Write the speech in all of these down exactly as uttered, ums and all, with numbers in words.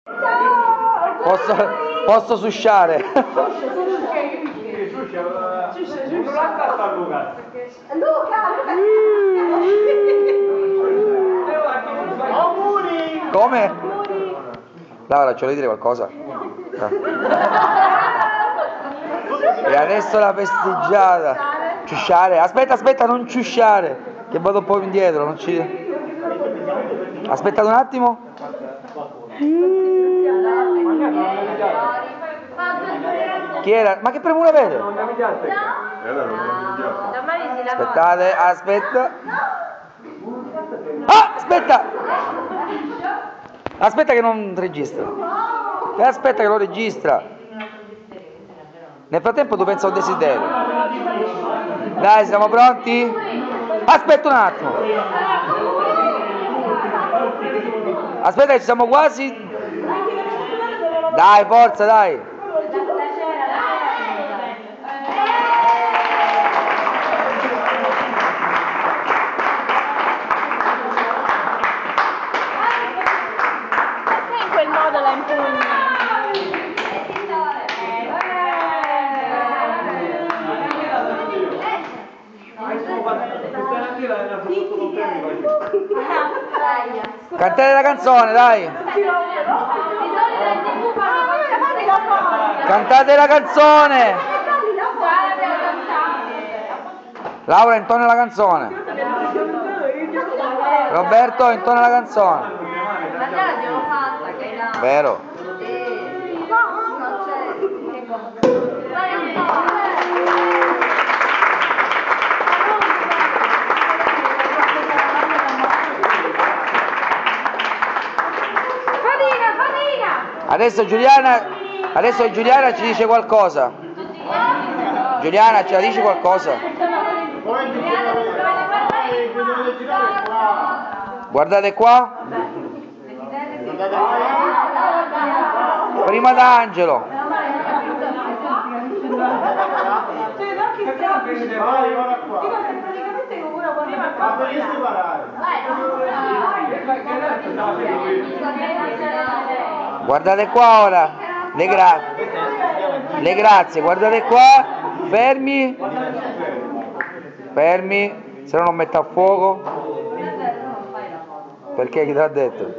Posso, posso susciare? Come? Laura, ci vuoi dire qualcosa? E adesso la festeggiata. Ciusciare? Aspetta, aspetta, non ciusciare, che vado un po' indietro, non ci... Aspettate un attimo. Chi era? Ma che premura avete? Aspettate, aspetta. Ah, aspetta! Aspetta che non registra. E aspetta che lo registra. Nel frattempo tu pensa a un desiderio. Dai, siamo pronti? Aspetta un attimo. Aspetta che ci siamo quasi. Dai, forza, dai. Perché in quel modo la impugni? Cantate la canzone, dai. Cantate la canzone. Laura, intona la canzone. Roberto, intona la canzone. Ma già l'abbiamo fatta, che là. Vero. Adesso Giuliana, adesso Giuliana ci dice qualcosa. Giuliana, ce la dice qualcosa? Guardate qua. Prima d'Angelo. Guardate qua ora. Le, gra le grazie, guardate qua. Fermi. Fermi. Se no non metto a fuoco. Perché chi te l'ha detto?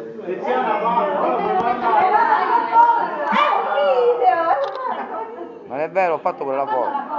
Non è vero, ho fatto pure la foto.